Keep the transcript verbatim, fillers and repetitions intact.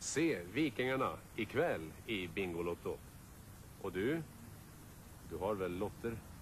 Se Vikingarna ikväll i Bingolotto. Och du? Du har väl lotter